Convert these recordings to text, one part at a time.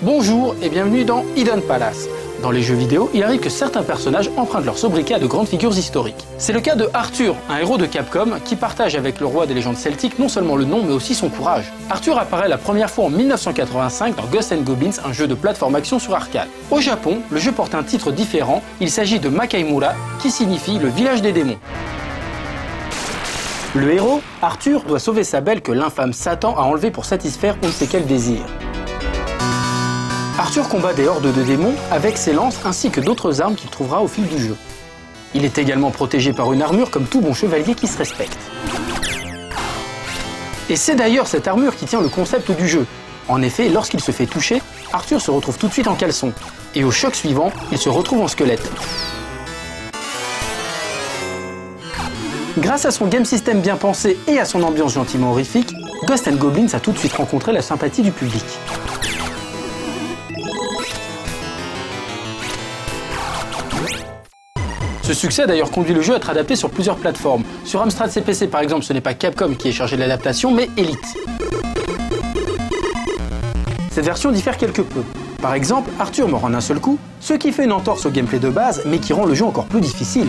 Bonjour et bienvenue dans Hidden Palace. Dans les jeux vidéo, il arrive que certains personnages empruntent leur sobriquet à de grandes figures historiques. C'est le cas de Arthur, un héros de Capcom qui partage avec le roi des légendes celtiques non seulement le nom mais aussi son courage. Arthur apparaît la première fois en 1985 dans Ghosts & Goblins, un jeu de plateforme action sur arcade. Au Japon, le jeu porte un titre différent, il s'agit de Makaimura qui signifie le village des démons. Le héros, Arthur, doit sauver sa belle que l'infâme Satan a enlevée pour satisfaire on ne sait quel désir. Arthur combat des hordes de démons avec ses lances ainsi que d'autres armes qu'il trouvera au fil du jeu. Il est également protégé par une armure comme tout bon chevalier qui se respecte. Et c'est d'ailleurs cette armure qui tient le concept du jeu. En effet, lorsqu'il se fait toucher, Arthur se retrouve tout de suite en caleçon. Et au choc suivant, il se retrouve en squelette. Grâce à son game system bien pensé et à son ambiance gentiment horrifique, Ghosts & Goblins a tout de suite rencontré la sympathie du public. Ce succès a d'ailleurs conduit le jeu à être adapté sur plusieurs plateformes. Sur Amstrad CPC par exemple, ce n'est pas Capcom qui est chargé de l'adaptation, mais Elite. Cette version diffère quelque peu. Par exemple, Arthur meurt en un seul coup, ce qui fait une entorse au gameplay de base, mais qui rend le jeu encore plus difficile.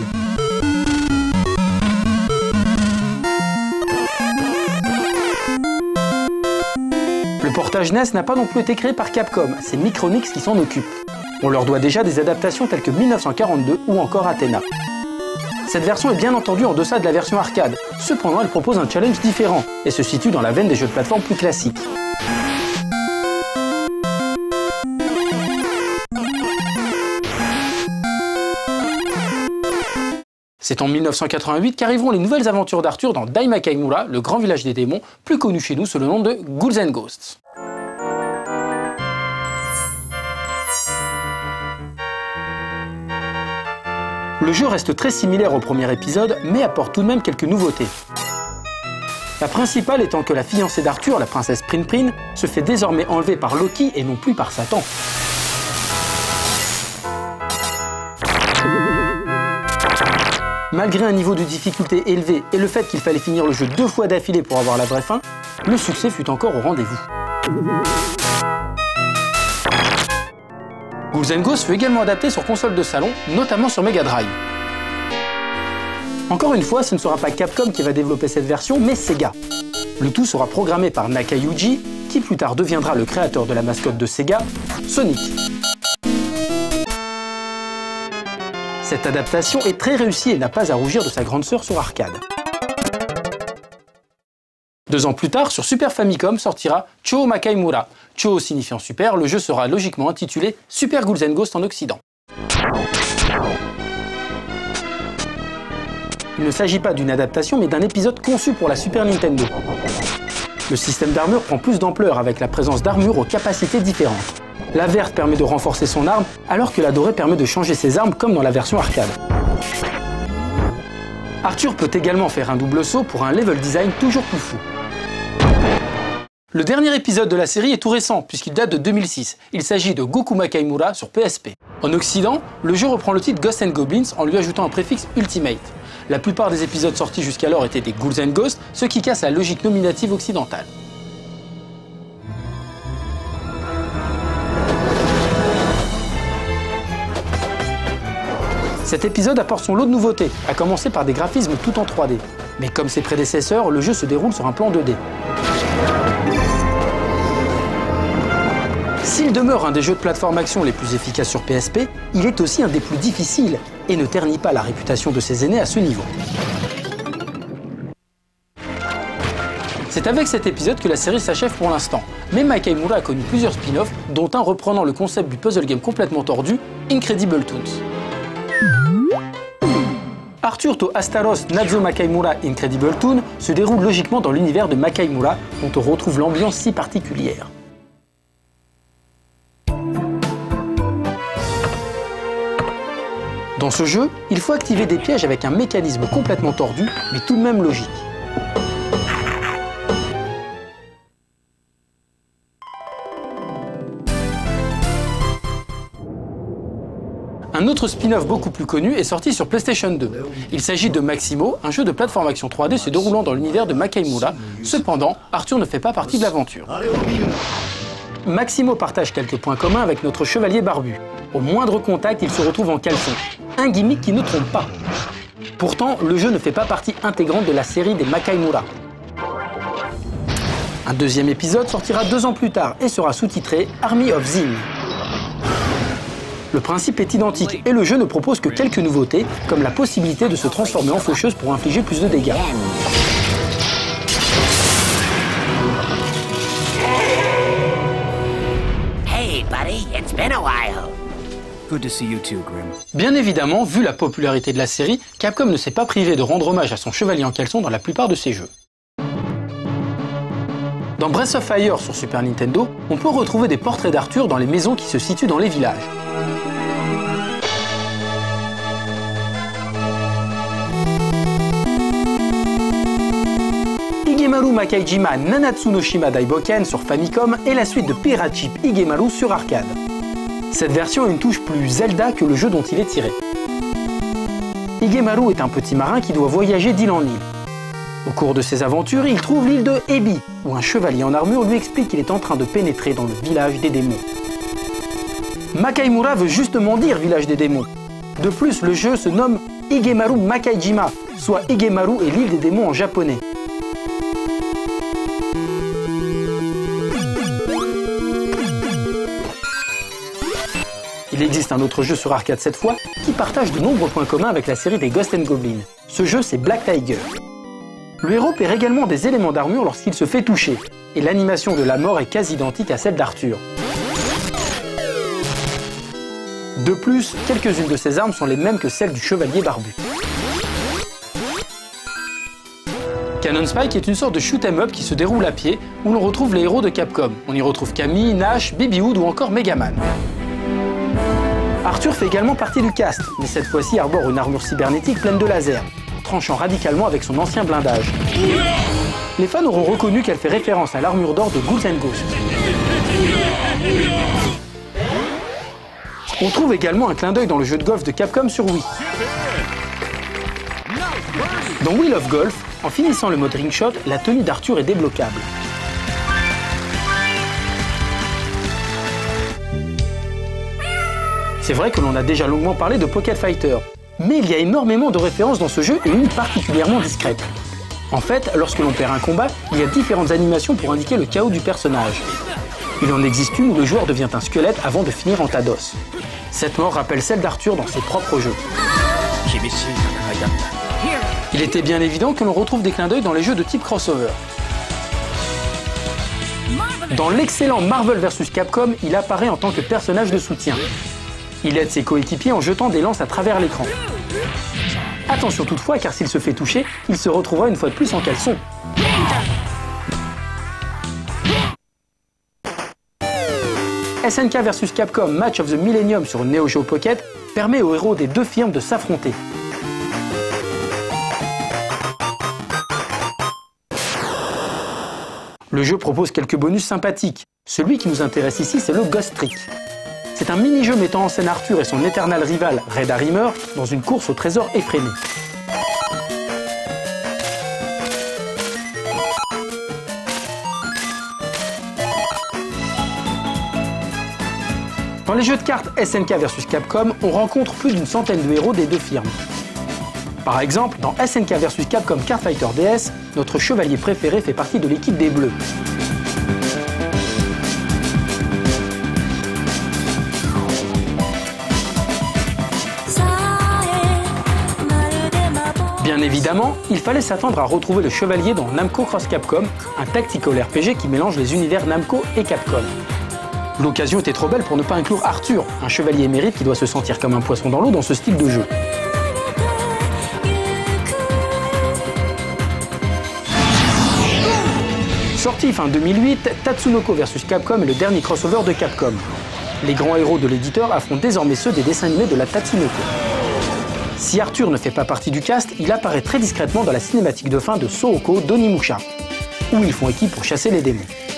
Le portage NES n'a pas non plus été créé par Capcom, c'est Micronix qui s'en occupe. On leur doit déjà des adaptations telles que 1942 ou encore Athena. Cette version est bien entendu en deçà de la version arcade, cependant elle propose un challenge différent et se situe dans la veine des jeux de plateforme plus classiques. C'est en 1988 qu'arriveront les nouvelles aventures d'Arthur dans Dai Makaimura, le grand village des démons, plus connu chez nous sous le nom de Ghouls & Ghosts. Le jeu reste très similaire au premier épisode, mais apporte tout de même quelques nouveautés. La principale étant que la fiancée d'Arthur, la princesse Prin, se fait désormais enlever par Loki et non plus par Satan. Malgré un niveau de difficulté élevé et le fait qu'il fallait finir le jeu 2 fois d'affilée pour avoir la vraie fin, le succès fut encore au rendez-vous. Ghouls & Ghosts fut également adapté sur console de salon, notamment sur Mega Drive. Encore une fois, ce ne sera pas Capcom qui va développer cette version, mais Sega. Le tout sera programmé par Nakayuji, qui plus tard deviendra le créateur de la mascotte de Sega, Sonic. Cette adaptation est très réussie et n'a pas à rougir de sa grande sœur sur arcade. 2 ans plus tard, sur Super Famicom sortira Chō Makaimura. Chō signifiant super, le jeu sera logiquement intitulé Super Ghouls & Ghosts en Occident. Il ne s'agit pas d'une adaptation mais d'un épisode conçu pour la Super Nintendo. Le système d'armure prend plus d'ampleur avec la présence d'armures aux capacités différentes. La verte permet de renforcer son arme, alors que la dorée permet de changer ses armes comme dans la version arcade. Arthur peut également faire un double saut pour un level design toujours plus fou. Le dernier épisode de la série est tout récent, puisqu'il date de 2006. Il s'agit de Goku Makaimura sur PSP. En Occident, le jeu reprend le titre Ghosts & Goblins en lui ajoutant un préfixe Ultimate. La plupart des épisodes sortis jusqu'alors étaient des Ghouls & Ghosts, ce qui casse la logique nominative occidentale. Cet épisode apporte son lot de nouveautés, à commencer par des graphismes tout en 3D. Mais comme ses prédécesseurs, le jeu se déroule sur un plan 2D. S'il demeure un des jeux de plateforme action les plus efficaces sur PSP, il est aussi un des plus difficiles et ne ternit pas la réputation de ses aînés à ce niveau. C'est avec cet épisode que la série s'achève pour l'instant, mais Makaimura a connu plusieurs spin-offs, dont un reprenant le concept du puzzle game complètement tordu, Incredible Toons. Arthur to Astaros Nazo Makaimura Incredible Toon se déroule logiquement dans l'univers de Makaimura, dont on retrouve l'ambiance si particulière. Dans ce jeu, il faut activer des pièges avec un mécanisme complètement tordu, mais tout de même logique. Un autre spin-off beaucoup plus connu est sorti sur PlayStation 2. Il s'agit de Maximo, un jeu de plateforme action 3D se déroulant dans l'univers de Makaimura. Cependant, Arthur ne fait pas partie de l'aventure. Maximo partage quelques points communs avec notre chevalier barbu. Au moindre contact, il se retrouve en caleçon. Un gimmick qui ne trompe pas. Pourtant, le jeu ne fait pas partie intégrante de la série des Makaimura. Un deuxième épisode sortira 2 ans plus tard et sera sous-titré Army of Zin. Le principe est identique et le jeu ne propose que quelques nouveautés, comme la possibilité de se transformer en faucheuse pour infliger plus de dégâts. Hey buddy, it's been a while. Good to see you too, Grim. Bien évidemment, vu la popularité de la série, Capcom ne s'est pas privé de rendre hommage à son chevalier en caleçon dans la plupart de ses jeux. Dans Breath of Fire sur Super Nintendo, on peut retrouver des portraits d'Arthur dans les maisons qui se situent dans les villages. Higemaru Makaijima Nanatsu no Shima Daiboken sur Famicom est la suite de Pirate Ship Higemaru sur arcade. Cette version a une touche plus Zelda que le jeu dont il est tiré. Higemaru est un petit marin qui doit voyager d'île en île. Au cours de ses aventures, il trouve l'île de Ebi, où un chevalier en armure lui explique qu'il est en train de pénétrer dans le village des démons. Makaimura veut justement dire village des démons. De plus, le jeu se nomme Higemaru Makaijima, soit Higemaru et l'île des démons en japonais. Il existe un autre jeu sur arcade cette fois, qui partage de nombreux points communs avec la série des Ghosts and Goblins. Ce jeu, c'est Black Tiger. Le héros perd également des éléments d'armure lorsqu'il se fait toucher, et l'animation de la mort est quasi identique à celle d'Arthur. De plus, quelques-unes de ses armes sont les mêmes que celles du chevalier barbu. Cannon Spike est une sorte de shoot 'em up qui se déroule à pied, où l'on retrouve les héros de Capcom. On y retrouve Camille, Nash, Babyhood ou encore Megaman. Arthur fait également partie du cast, mais cette fois-ci arbore une armure cybernétique pleine de lasers, tranchant radicalement avec son ancien blindage. Les fans auront reconnu qu'elle fait référence à l'armure d'or de Ghouls and Ghosts. On trouve également un clin d'œil dans le jeu de golf de Capcom sur Wii. Dans Wheel of Golf, en finissant le mode Ring Shot, la tenue d'Arthur est débloquable. C'est vrai que l'on a déjà longuement parlé de Pocket Fighter, mais il y a énormément de références dans ce jeu et une particulièrement discrète. En fait, lorsque l'on perd un combat, il y a différentes animations pour indiquer le chaos du personnage. Il en existe une où le joueur devient un squelette avant de finir en tas d'os. Cette mort rappelle celle d'Arthur dans ses propres jeux. Il était bien évident que l'on retrouve des clins d'œil dans les jeux de type crossover. Dans l'excellent Marvel vs Capcom, il apparaît en tant que personnage de soutien. Il aide ses coéquipiers en jetant des lances à travers l'écran. Attention toutefois, car s'il se fait toucher, il se retrouvera une fois de plus en caleçon. SNK vs Capcom Match of the Millennium sur Neo Geo Pocket permet aux héros des deux firmes de s'affronter. Le jeu propose quelques bonus sympathiques. Celui qui nous intéresse ici, c'est le Ghost Trick. C'est un mini-jeu mettant en scène Arthur et son éternel rival Red Harrimer dans une course au trésor effrénée. Dans les jeux de cartes SNK vs Capcom, on rencontre plus d'une centaine de héros des deux firmes. Par exemple, dans SNK vs Capcom Card Fighter DS, notre chevalier préféré fait partie de l'équipe des Bleus. Bien évidemment, il fallait s'attendre à retrouver le chevalier dans Namco Cross Capcom, un tactical RPG qui mélange les univers Namco et Capcom. L'occasion était trop belle pour ne pas inclure Arthur, un chevalier émérite qui doit se sentir comme un poisson dans l'eau dans ce style de jeu. Sorti fin 2008, Tatsunoko vs Capcom est le dernier crossover de Capcom. Les grands héros de l'éditeur affrontent désormais ceux des dessins animés de la Tatsunoko. Si Arthur ne fait pas partie du cast, il apparaît très discrètement dans la cinématique de fin de Sohoko d'Onimusha, où ils font équipe pour chasser les démons.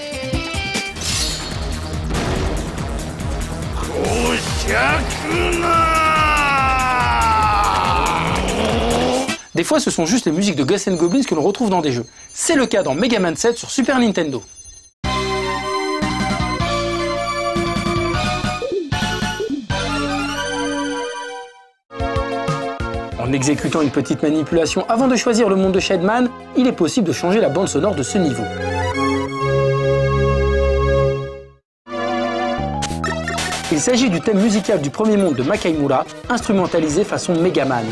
Des fois, ce sont juste les musiques de Ghosts and Goblins que l'on retrouve dans des jeux. C'est le cas dans Mega Man 7 sur Super Nintendo. exécutant une petite manipulation avant de choisir le monde de Shadman, il est possible de changer la bande sonore de ce niveau. Il s'agit du thème musical du premier monde de Makaimura, instrumentalisé façon Megaman.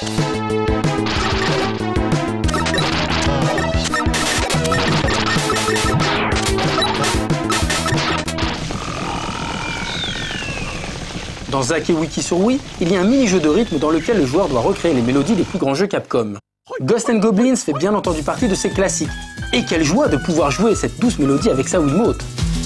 Dans Zack et Wiki sur Wii, il y a un mini-jeu de rythme dans lequel le joueur doit recréer les mélodies des plus grands jeux Capcom. Ghosts & Goblins fait bien entendu partie de ces classiques. Et quelle joie de pouvoir jouer cette douce mélodie avec sa Wiimote!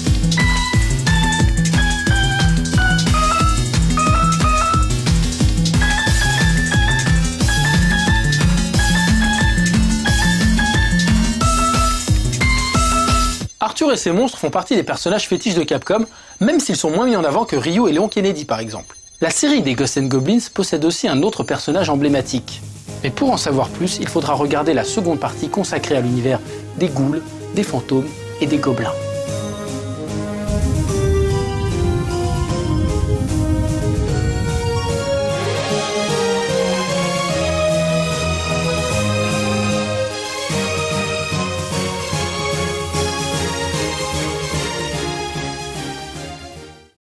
Arthur et ses monstres font partie des personnages fétiches de Capcom, même s'ils sont moins mis en avant que Ryu et Léon Kennedy par exemple. La série des Ghosts & Goblins possède aussi un autre personnage emblématique. Mais pour en savoir plus, il faudra regarder la seconde partie consacrée à l'univers des ghouls, des fantômes et des gobelins.